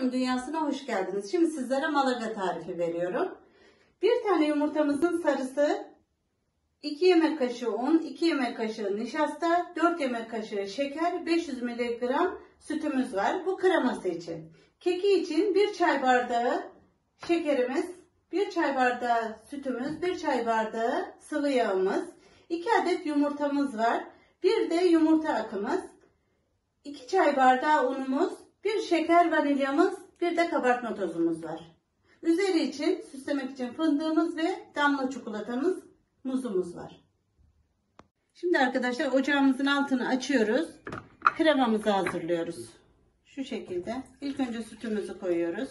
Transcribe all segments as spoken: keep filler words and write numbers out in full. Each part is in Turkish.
Tarifimin dünyasına hoş geldiniz. Şimdi sizlere malaga tarifi veriyorum. Bir tane yumurtamızın sarısı, iki yemek kaşığı un, iki yemek kaşığı nişasta, dört yemek kaşığı şeker, beş yüz miligram sütümüz var. Bu kreması için. Keki için bir çay bardağı şekerimiz, bir çay bardağı sütümüz, bir çay bardağı sıvı yağımız, iki adet yumurtamız var. Bir de yumurta akımız, iki çay bardağı unumuz, bir şeker vanilyamız, bir de kabartma tozumuz var. Üzeri için süslemek için fındığımız ve damla çikolatamız, muzumuz var. Şimdi arkadaşlar ocağımızın altını açıyoruz. Kremamızı hazırlıyoruz. Şu şekilde. İlk önce sütümüzü koyuyoruz.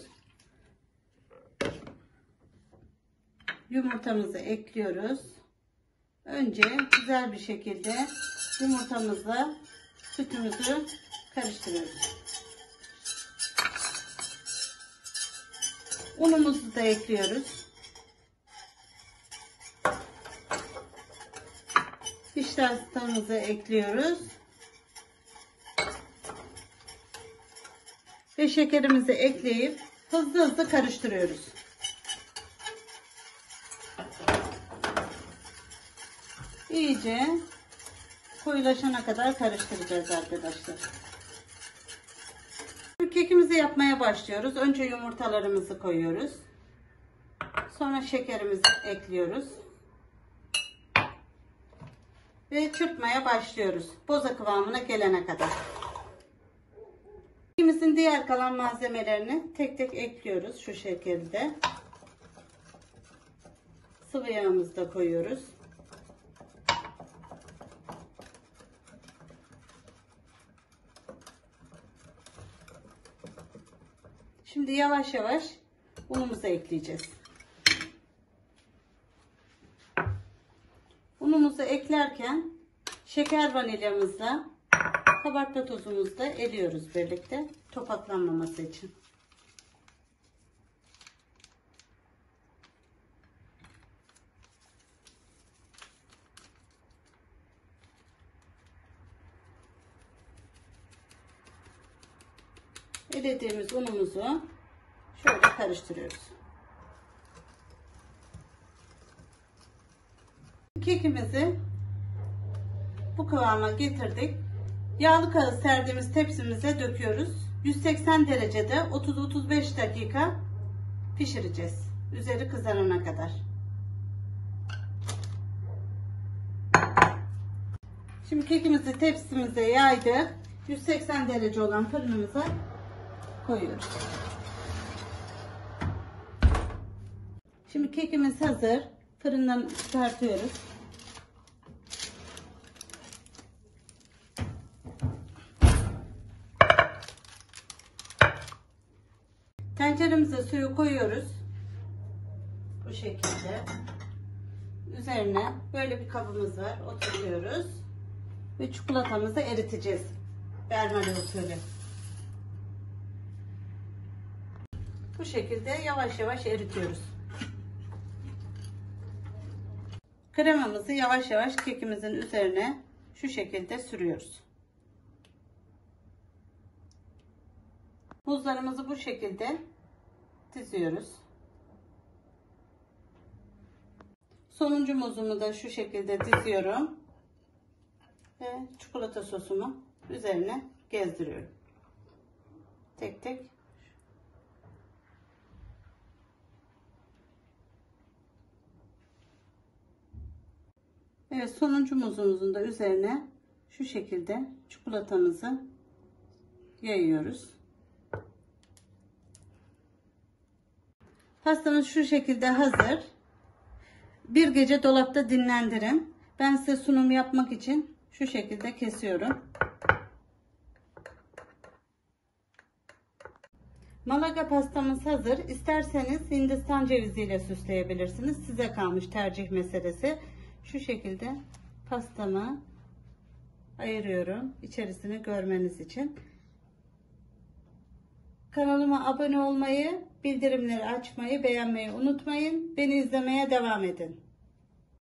Yumurtamızı ekliyoruz. Önce güzel bir şekilde yumurtamızla sütümüzü karıştırıyoruz. Unumuzu da ekliyoruz. Nişastamızı ekliyoruz. Ve şekerimizi ekleyip hızlı hızlı karıştırıyoruz. İyice koyulaşana kadar karıştıracağız arkadaşlar. Kekimizi yapmaya başlıyoruz. Önce yumurtalarımızı koyuyoruz. Sonra şekerimizi ekliyoruz. Ve çırpmaya başlıyoruz. Boza kıvamına gelene kadar. Kekimizin diğer kalan malzemelerini tek tek ekliyoruz. Şu şekilde. Sıvı yağımızı da koyuyoruz. Şimdi yavaş yavaş unumuzu ekleyeceğiz. Unumuzu eklerken şeker vanilyamızla kabartma tozumuzu da eriyoruz birlikte, topaklanmaması için. Erediğimiz unumuzu şöyle karıştırıyoruz. Kekimizi bu kıvama getirdik. Yağlı kağıt serdiğimiz tepsimize döküyoruz. yüz seksen derecede otuz otuz beş dakika pişireceğiz. Üzeri kızarana kadar. Şimdi kekimizi tepsimize yaydık. yüz seksen derece olan fırınımıza koyuyoruz. Şimdi kekimiz hazır. Fırından çıkartıyoruz. Tenceremize suyu koyuyoruz. Bu şekilde. Üzerine böyle bir kabımız var. Oturuyoruz. Ve çikolatamızı eriteceğiz. Bermari usulü. Bu şekilde yavaş yavaş eritiyoruz. Kremamızı yavaş yavaş kekimizin üzerine şu şekilde sürüyoruz. Muzlarımızı bu şekilde diziyoruz. Sonuncu muzumu da şu şekilde diziyorum. Ve çikolata sosumu üzerine gezdiriyorum. Tek tek. Evet, sonuncu muzumuzun da üzerine şu şekilde çikolatamızı yayıyoruz. Pastamız şu şekilde hazır. Bir gece dolapta dinlendirin. Ben size sunum yapmak için şu şekilde kesiyorum. Malaga pastamız hazır. İsterseniz Hindistan ceviziyle süsleyebilirsiniz. Size kalmış, tercih meselesi. Şu şekilde pastamı ayırıyorum. İçerisini görmeniz için. Kanalıma abone olmayı, bildirimleri açmayı, beğenmeyi unutmayın. Beni izlemeye devam edin.